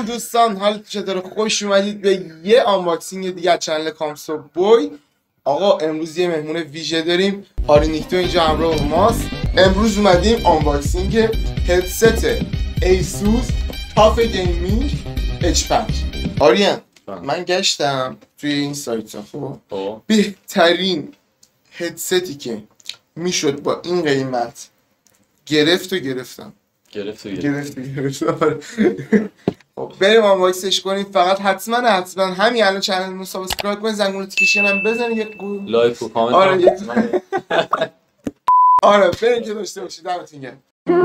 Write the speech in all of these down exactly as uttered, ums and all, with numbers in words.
دوستان، حال چطور؟ خوش اومدید به یه آنباکسینگ دیگه از چنل کامسو بوی. آقا امروز یه مهمون ویژه داریم. آرینیکتو اینجا همراه ماست. امروز اومدیم آنباکسینگ هدست ایسوس تاف گیمینگ اچ پنج. آریان من گشتم توی این سایت ها، خب بهترین هدستی که میشد با این قیمت گرفت و گرفتم گرفت و گرفت گرفت خب بریم آنباکسش کنیم. فقط حتما حتما همین الان چنل رو سابسکرایب کنید، زنگوله نوتیفیکیشن هم بزنید، یک لایک و کامنت. آره یک آره بریم که داشته باشید. دمتون گرم.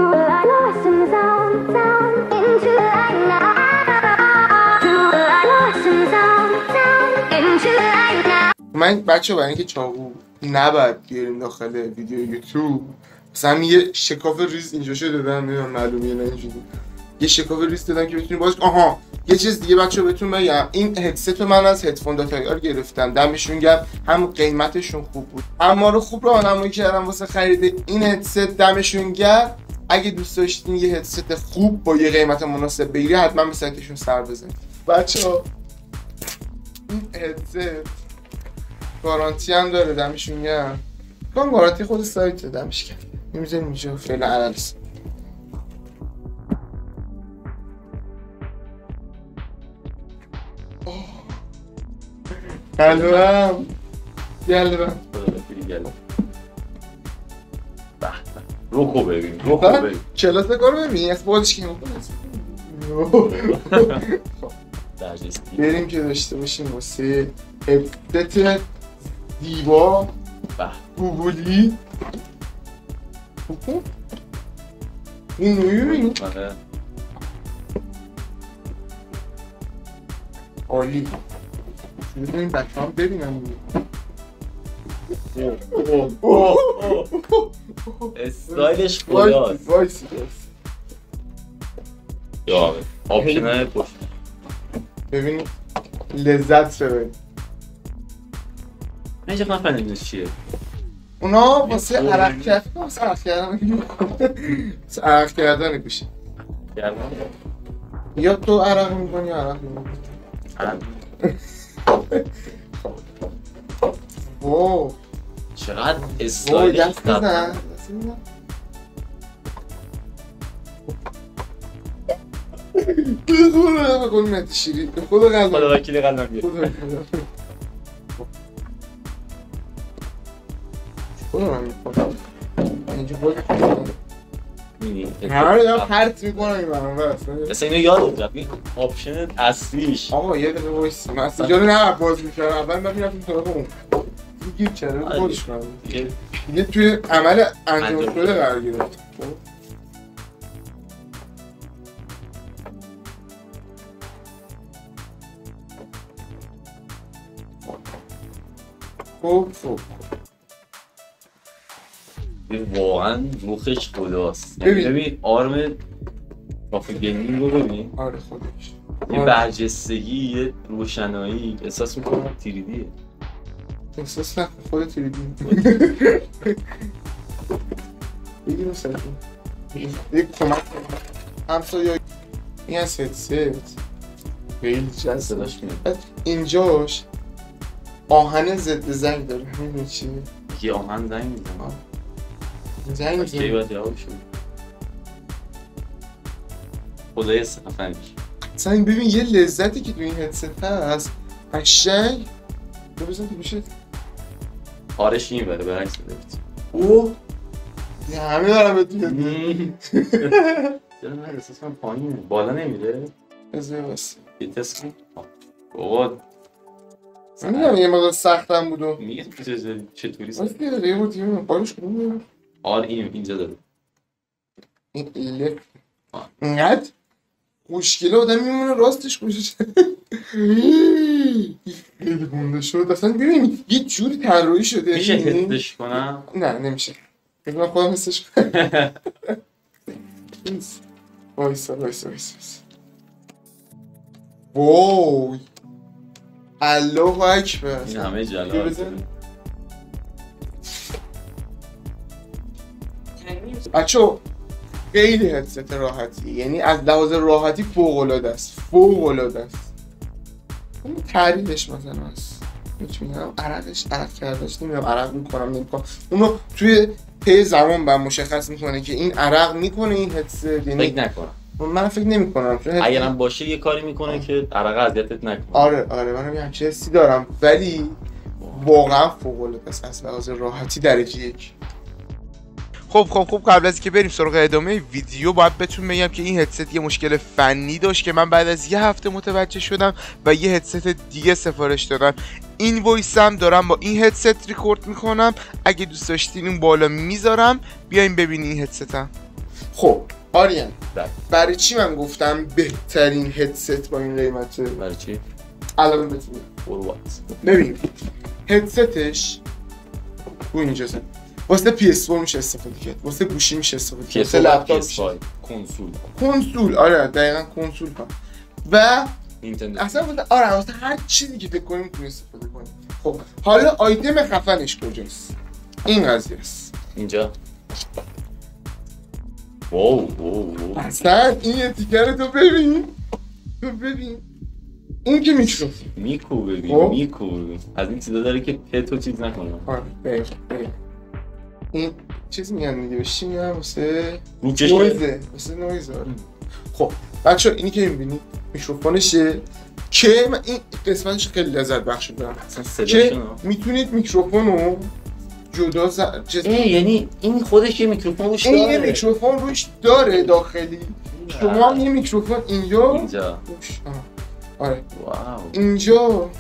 من بچه برای اینکه چاقو نباید بیاریم داخل ویدیو یوتیوب، مثلا یه شکاف ریز اینجا شده دادم، نمیدونم معلومیه نه اینجوری یه شکاف ریز دادم که بتونی باز. آها یه چیز دیگه بچه‌ها بهتون بگم، این هدست من از هدفون داتایار گرفتم، دمشون گرم، هم قیمتشون خوب بود، اما رو خوب راهنمایی کردم واسه خرید این هدست، دمشون گرم. اگه دوست داشتین یه هدست خوب با یه قیمت مناسب بگیری حتما به سایتشون سر بزنید. بچه‌ها این هدست گارانتی هم داره، دمشون گرم. کام گارانتی خود سایت دمش گرم. می‌ذاریم اینجا فعلا علالس. قلبم قلبم روکو ببین روکو ببین کلاس کارو ببین از بازش که بریم که داشته باشیم واسه هدست دیوا گوگلی. این نوعی ببین عالی. ببینیم بچه هم ببینم استایلش خداست. وایسی یا آپشنه پشت ببینید لذت ببینید. من چه نفهمیدم چیه اونا واسه عرق کردن، واسه عرق کردن واسه عرق کردن گوشه یا تو عرق میکنی یا عرق میکنی. واو چقدر استایلش دست بزن به خدا بکن مهدی شیری، به خدا قلبم خدا وکیلی قلبم بیاد خدا من میکنم اینجا باید میدین همه دارم پرت میکنم این برام بس مثل اینو یاد بگم این آپشن اصلیش. آقا یه دقیقه بایستی من اصلا جا رو نه باز میکردم، اول من میرفتیم طرف اون گیر کرده بازش کنم دیگه توی عمل انجام شده قرار گرفت. خب خب واقعا روخش خداست. ببین آرم کافه گیمینگ رو ببین. آره خودش یه برجستگی، یه روشنایی، احساس میکنم تیریدیه. احساس نکن خود تیریدی بگیرم سرکن یک کمک همسا این از هدست خیلی جذابش میاد. اینجاش آهن ضد زنگ داره، میدونی چیه؟ یه آهن زنگ میزنه زنگ میزنه که باید جواب شد خدای سفنش. سنگ ببین یه لذتی که تو این هدست هست قشنگ. رو بزن تو گوشت کارش میبره برعکس دوید اوه یه همه دارم به توی چرا من احساس من پایینه بالا نمیره؟ بذار بسته یه تست کن بابا میدونم یه مقدار سختم بودو میگه چطوری سخت؟ بسته یه دقیقه بود یه پایینش کنم میدونم. آره این اینجا داره این ایله اینقدر خوشگله آدم میمونه راستش خوشش خیلی گنده شد اصلا. ببینید یه جوری طراحی شده. میشه حسش کنم؟ نه نمیشه بگم خودم حسش کنم. وایسا وایسا وایسا وای الله اکبر. این همه جلال بچه خیلی هدست راحتی، یعنی از لحاظ راحتی فوق العاده است، فوق العاده است. اون تعریفش مثلا هست میتونم عرقش عرق کردش نمیدونم عرق میکنم نمیکنم اونو توی طی زمان با مشخص میکنه که این عرق میکنه این هدست. یعنی فکر نکنم، من فکر نمیکنم اگرم باشه یه کاری میکنه آه. که عرق اذیتت نکنه. آره آره منم یه همچین حسی دارم، ولی واقعا فوق العاده است از لحاظ راحتی درجه یک. خب خب خب قبل از که بریم سراغ ادامه ویدیو باید بهتون بگم که این هدست یه مشکل فنی داشت که من بعد از یه هفته متوجه شدم و یه هدست دیگه سفارش دادم. این وایسم دارم با این هدست ریکورد میکنم، اگه دوست داشتین اون بالا میذارم بیاین ببینین این هدستم. خب آریان برای چی من گفتم بهترین هدست با این قیمته؟ برای چی؟ الان بهتون میگم. ببین هدستش رو اینجاست، واسه پی اس فور میشه استفاده کرد، واسه گوشی میشه استفاده کرد، واسه لپتاپ میشه، کنسول کنسول آره دقیقاً کنسول ها و نینتندو اصلا واسه آره واسه هر چیزی که فکر کنیم میتونی استفاده کنی. خب حالا آیتم خفنش کجاست؟ این قضیه است اینجا. واو واو واو اصلا این اتیکر تو ببین، تو ببین این که میکروفون میکو ببین میکو از این چیزا داره که پتو چیز نکنه. آره ببین این چیز میگن دیگه چی میگن واسه نویزه واسه نویزه. خب بچه‌ها اینی که می‌بینید میکروفونشه که من این قسمتش خیلی لذت بخش دارم که میتونید میکروفونو جدا ز... جز... یعنی این خودش یه میکروفون روش داره. این یه میکروفون روش داره داخلی. شما هم یه میکروفون اینجا اینجا آره واو اینجا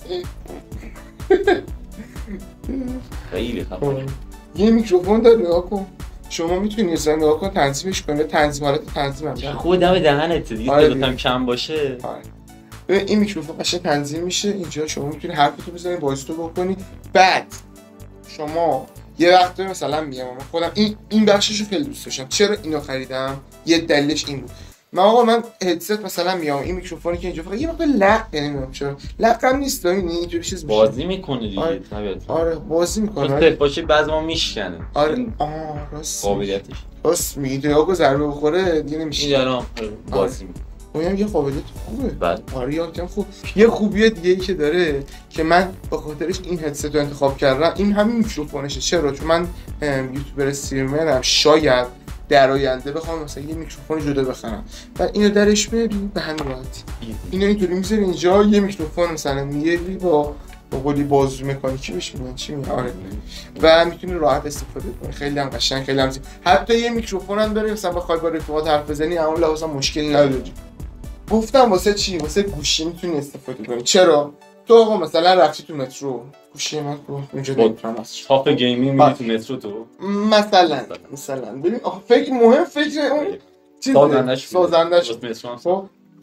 خیلی خفنه. یه میکروفون داره نگاه کن، شما میتونی اصلا نگاه کن تنظیمش کنی، تنظیم حالت تنظیم هم خود دم دهنت دیگه دلتم کم باشه. آره این میکروفون قشنگ تنظیم میشه، اینجا شما میتونی حرفتو بزنی وایس تو بکنی. بعد شما یه وقتی مثلا میگم من خودم این این بخششو خیلی دوست داشتم، چرا اینو خریدم؟ یه دلیلش این بود، من آقا من هدست مثلا میام این میکروفونی که اینجا فقط یه وقت لق نمیدونم چرا لقم نیست، ببین اینجوری چیز میشه بازی میکنه دیگه. آره, آره بازی میکنه راست باشه بعضی ما میشکنه. آره آه راست قابلیتش راست میگی آقا ضربه بخوره دیگه نمیشه میذارم بازی میکنه. اونم یه قابلیت خوبه. بله آره یادم خوب. یه خوبیه دیگه ای که داره که من به خاطرش این هدست رو انتخاب کردم این همین میکروفونشه. چرا؟ چون من یوتیوبر استریمرم، شاید در آینده بخوام مثلا یه میکروفون جدا بخرم و اینو درش میاری به همین راحتی اینو اینطوری میذاری اینجا، یه میکروفون مثلا میاری با با قولی بازو مکانیکی بهش میگن چی میگن آره و میتونی راحت استفاده کنی. خیلی هم قشنگ خیلی هم زیبا. حتی یه میکروفون هم داره مثلا بخوای با رفیقات حرف بزنی اون لحاظا مشکلی نداری. گفتم واسه چی؟ واسه گوشی میتونی استفاده کنی. چرا؟ تو آقا مثلا رفتی تو مترو گوشی من رو اونجا نمیتونم واسه تاپ گیمینگ میری تو مترو تو مثلا مثلا ببین آخه فکر مهم فکر اون چیز سازندش سازندش خب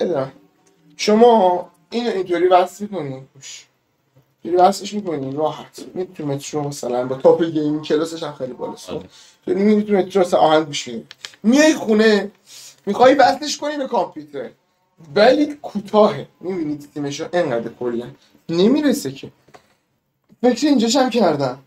شما اینو اینطوری وصل می‌کنی گوش اینو وصلش می‌کنی راحت میری تو مترو مثلا با تاپ گیمینگ کلاسش هم خیلی بالاست. تو میری تو مترو مثلا آهنگ گوش میدی، میای خونه می‌خوای وصلش کنی به کامپیوتر ولی کوتاهه، می‌بینید تیمشو انقدر کلا نمیرسه که فکر اینجاش هم کردم.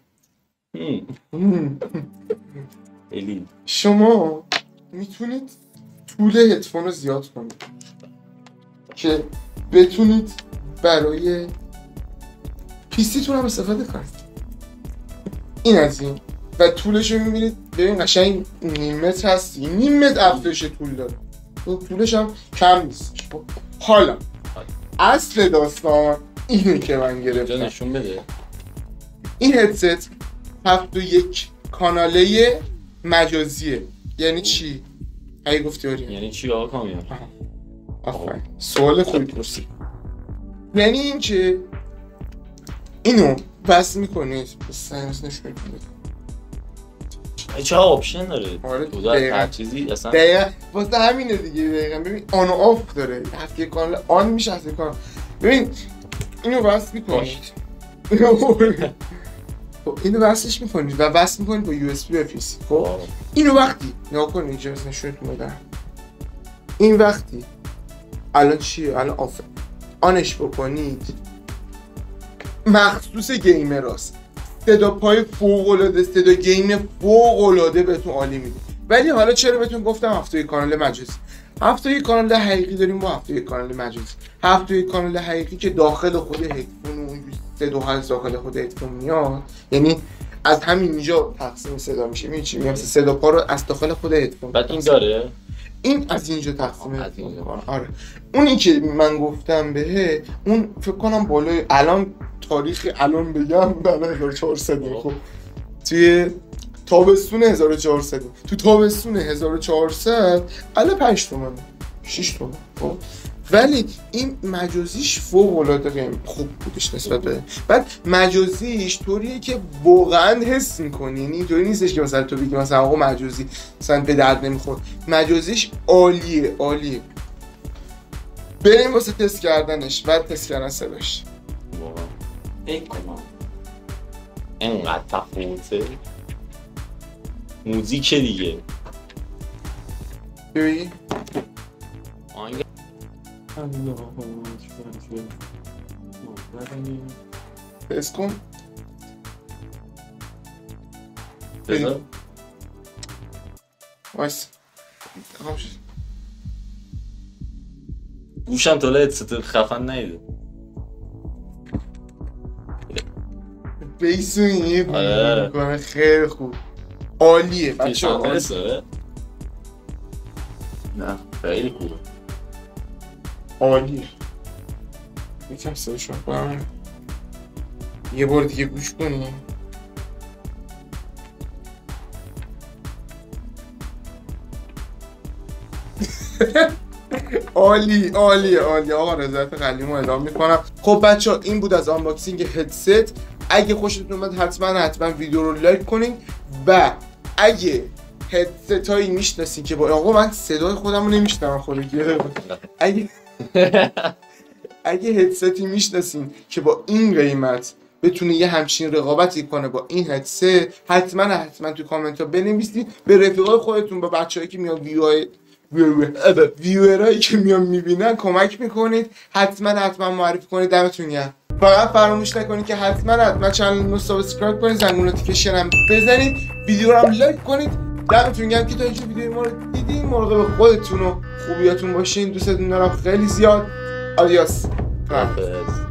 الی شما میتونید طول هدفون رو زیاد کنید که بتونید برای پیسی تون هم استفاده کنید. این از این و طولش رو میبینید ببین قشنگ نیم متر هستی، نیم متر افزایش طول داره، طولش هم کم نیست. حالا اصل داستان اینه که من گرفتم نشون بده. این هدست هفت و یک کاناله مجازیه. یعنی چی؟ اگه گفتی آریم یعنی چی آقا کامیون؟ آفرین سوال خوبی پرسی. یعنی این که اینو بس میکنید بس سنس نشون میکنید چه آپشن داره؟ آره دو هر چیزی اصلا دقیقا واسه همینه دیگه. دقیقا ببین آن و آف داره، هفت یک کانال آن میشه هفت یک کانال. ببین اینو بس میکنید اینو وصلش میکنید و وصل میکنید با یو اس بی به پیسی. خب اینو وقتی نگاه کنید اینجا نشونتون میدم، این وقتی الان چیه؟ الان آف آنش بکنید مخصوص گیمراست، صدا پای فوق العاده، صدا گیم فوق العاده بهتون عالی میده. ولی حالا چرا بهتون گفتم هفته‌ای کانال مجازی؟ هفته‌ای کانال حقیقی داریم با هفته‌ای کانال مجازی. هفته‌ای کانال حقیقی که داخل خود هدفون و صدا از داخل خود هدفون میاد، یعنی از همینجا تقسیم صدا میشه. می‌بینی چی میگم؟ صدا پا رو از داخل خود هدفون. بعد این داره؟ این از اینجا تقسیم از اینجا. آره. اونی که من گفتم بهه، اون فکر کنم بالای الان تاریخ الان بگم بالای هزار و چهارصد. خب توی تابستون هزار و چهارصد، تو تابستون هزار و چهارصد الان پنج تومنه، شش تومن. خب ولی این مجازیش فوق العاده خوب بودش نسبت به بعد مجازیش طوریه که واقعا حس می‌کنی، یعنی اینطوری نیستش که مثلا تو بگی مثلا آقا مجازی مثلا به درد نمیخورد. مجازیش عالیه عالیه. بریم واسه تست کردنش بعد تست کردن صداش. واقعا ای کما اینقدر تفاوته موزیک دیگه. ببین آنگه تست کن. بذار وایس گوشم تا هدست خفن نیده. بیسو این آره. میکنه خیلی خوب عالیه بچه ها. نه خیلی خوبه عالیه. یکم سرشون کنم یه بار دیگه گوش کنیم. عالی عالی عالی. آقا رضایت قلیمو اعلام میکنم. خب بچه ها این بود از آنباکسینگ هدست. اگه خوشتون اومد حتما حتما ویدیو رو لایک کنین و اگه هدست هایی میشناسین که با آقا من صدای خودم رو نمیشنم خودی اگه اگه هدستی میشناسین که با این قیمت بتونه یه همچین رقابتی کنه با این هدست، حتما حتما تو کامنت ها بنویسید. به رفیقای خودتون با بچه‌هایی که میان ویوهای ویورایی که میان میبینن کمک میکنید. حتما حتما معرفی کنید. دمتون گرم. فقط فراموش نکنید که حتما حتما چنل رو سابسکرایب کنید، زنگوله نوتیفیکیشن هم بزنید، ویدیو رو هم لایک کنید. دمتون گرم که تا اینجا ویدیو ما رو دیدین. مراقب خودتون و خوبیاتون باشین. دوستتون دارم خیلی زیاد. آدیاس. خداحافظ.